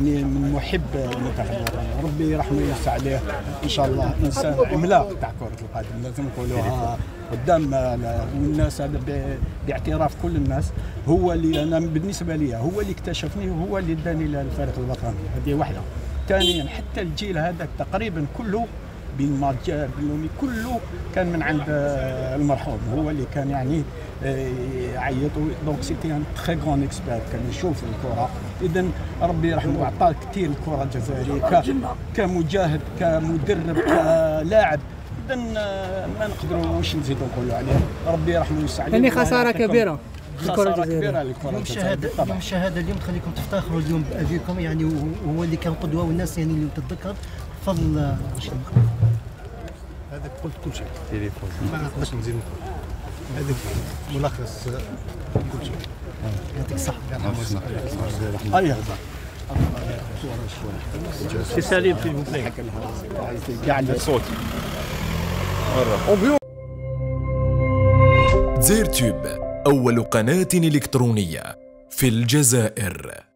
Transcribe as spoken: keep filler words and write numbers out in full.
من محب المنتخب الوطني، ربي يرحمه ويوسع عليه ان شاء الله. انسان عملاق تاع كره القدم لازم نقولوها قدام الناس، هذا باعتراف كل الناس. هو اللي انا بالنسبه لي هو اللي اكتشفني وهو اللي اداني للفريق الوطني، هذه واحده. ثانيا حتى الجيل هذا تقريبا كله بين مارجال بلومي كله كان من عند المرحوم، هو اللي كان يعني يعيط. دونك سيتي ان تري غون اكسبير، كان يشوف الكره. اذا ربي يرحمه عطاه كثير الكره الجزائريه كمجاهد كمدرب كلاعب. اذا ما نقدروش نزيدوا نقولوا عليه، ربي يرحمه ويوسع عليه. يعني خساره كبيره خساره كبيره للكره اليوم الشهاده اليوم الشهاده اليوم تخليكم تفتخروا اليوم بابيكم، يعني وهو اللي كان قدوه والناس يعني اللي تتذكر. تفضل. هذاك قلت كل شيء، تليفون ما نقدرش نزيد نقول. هذاك ملخص كل شيء. يعطيك الصحه. ايوه سي سليم في المبنى قاعد الصوت زيرتوب، أول قناة إلكترونية في الجزائر.